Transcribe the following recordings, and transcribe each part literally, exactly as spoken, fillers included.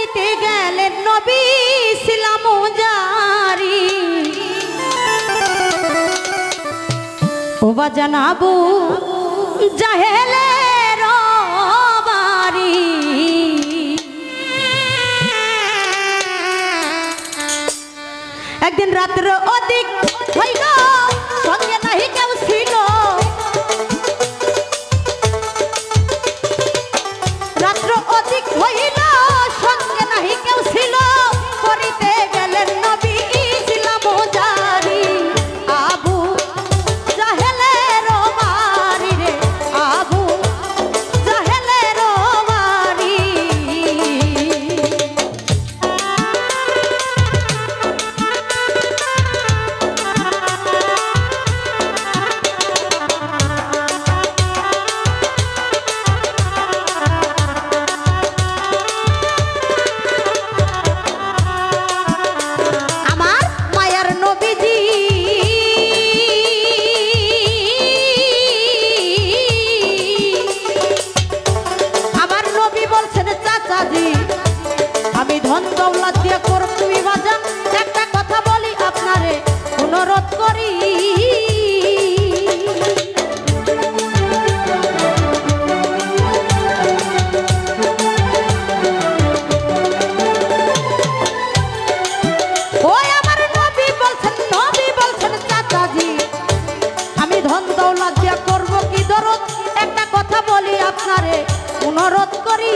করিতে গেলেন নবী ছিলাম জারি ও বাজানাবু জাহেলের বাড়ি একদিন রাত্র অধিক হইল সঙ্গে নাহি কেউ ছিল রাত্র অধিক হইল সঙ্গে নাহি কেউ ছিল করিতে গেলেন নবী ছিলাম জারি আবু জাহেলের বাড়ি রে আবু জাহেলের বাড়ি আমি ধন দৌলত দিয়ে করব তুমি বাজান একটা কথা বলি আপনারে অনুরোধ করি ওই আমার নবী বলছেন নবী বলছেন চাচাজি আমি ধন দৌলত দিয়ে করব কি দরদ একটা কথা বলি আপনারে অনুরোধ করি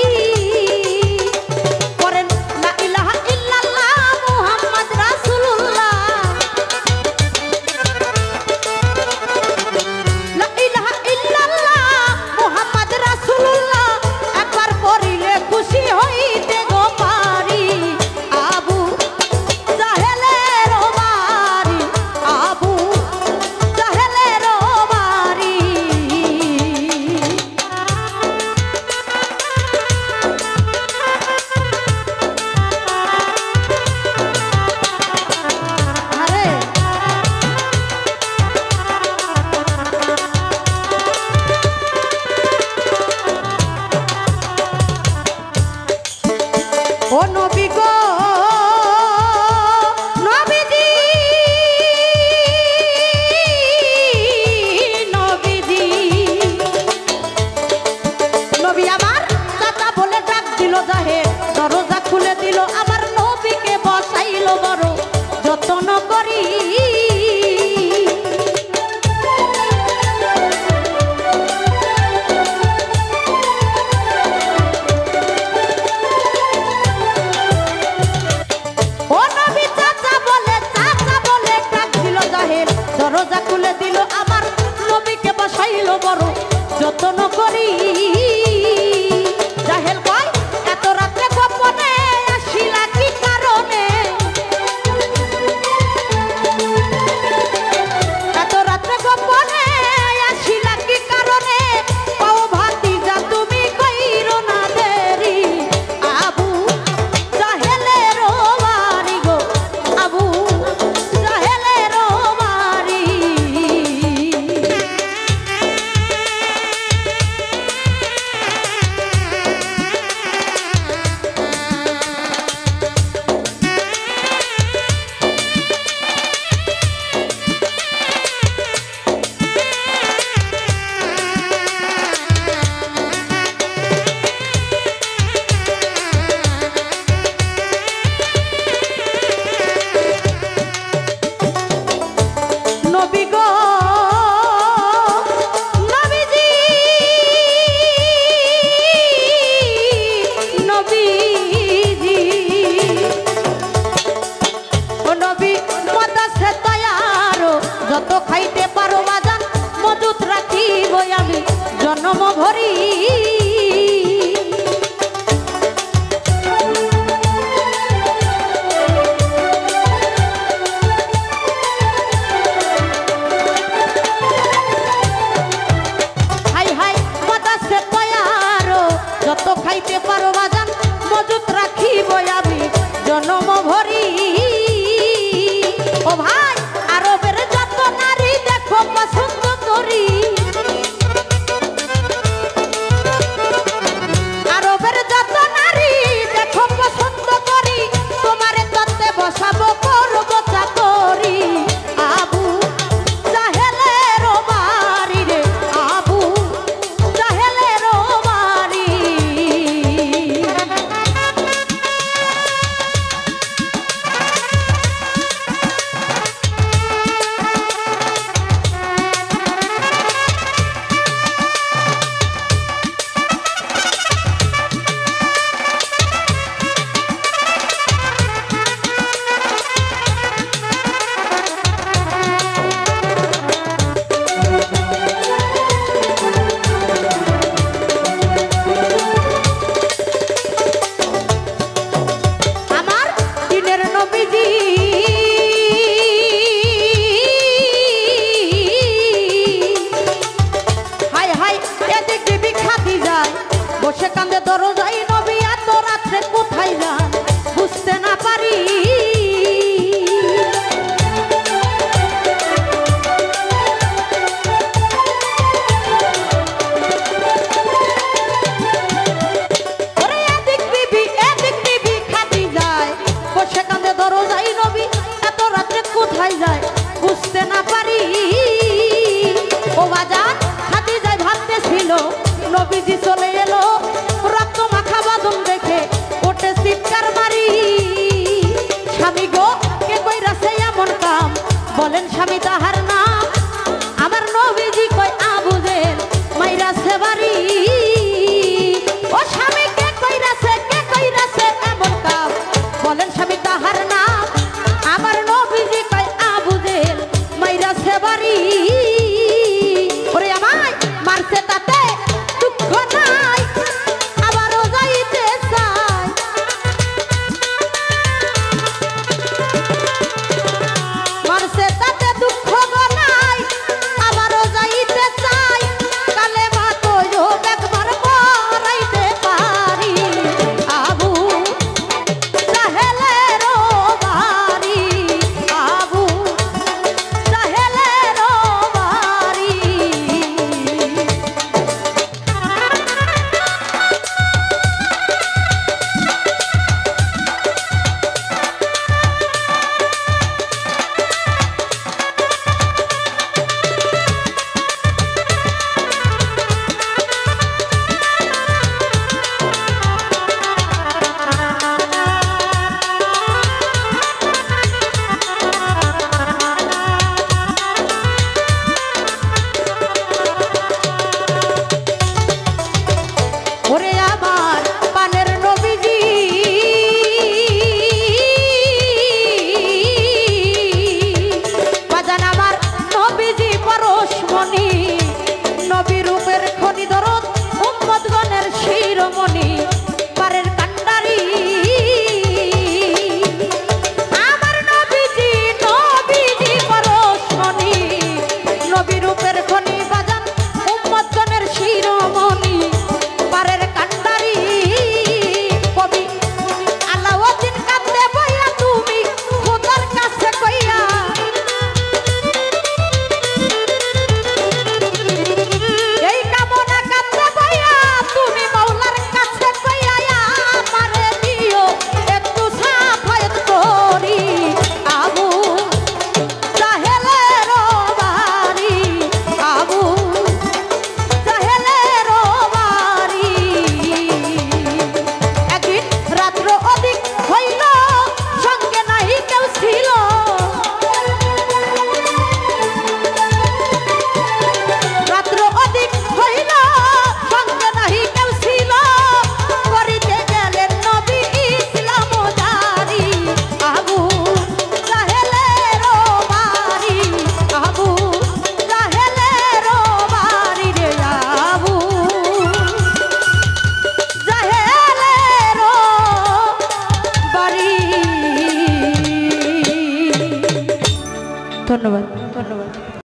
ও নবী গো নবীজি নবীজি নবী আমার চাচা বলে ডাক দিল জাহেল দরজা খুলে দিল আমার নবীকে বসাইল বড় যত্ন করি দরজা খুলে দিল আমার নবীকে বসাইল বড় যত্ন করি জাহেল কয় এত রাতে গোপনে আসিলা কি কারণে এত রাতে গোপনে আসিলা কি কারণে পাও ভাতিজা তুমি কইরো না দেরি আবু জাহেলের বাড়ি গো আবু যত খাইতে পারো বাজান মজুত রাখিব আমি জন্ম ভরি হাই হাই বাতাসে তয়ারো যত খাইতে পারো বাজান মজুত রাখিব আমি জন্ম ভরি ও ভাই আরবের যত নারী দেখো পছন্দ করি আরবের যত নারী দেখো কান্দে দরজাই নবী এত রাত্রে কোথায় যান বুঝতে না পারি ওরে এদিক বিবি এদিক বিবি খাদি যায় বসে কান্দে দরজাই নবী এত রাত্রে কোথায় যায় বুঝতে না পারি ও বাজার খাদি যায় ভাবতেছিল নবীজি চলে এলো রক্ত মাখা বাঁধন দেখে ওঠে চিৎকার মারি স্বামী গো কে কইরাছে এমন কাম বলেন স্বামী তাহার নাম আমার নবীজি কই আবু জেল মাইরাছে বাড়ি ও স্বামী কে কইরাছে কে কইরাছে এমন কাম বলেন স্বামী তাহার নাম আমার নবীজি কই আবু জেল মাইরাছে বাড়ি ওরে আমায় মারছে তাতে দুঃখ নাই আবারও যাইতে চাই মারছে তাতে দুঃখ নাই আবারও যাইতে চাই কালে মাতো একবার পড়াইতে পারি আবু জাহেলের বাড়ি আবু জাহেলের বাড়ি ওরে আমার পানের নবীজি বাজান আমার নবীজি পরশমণি নবী রূপের খনি দরদ উম্মতগণের শিরোমণি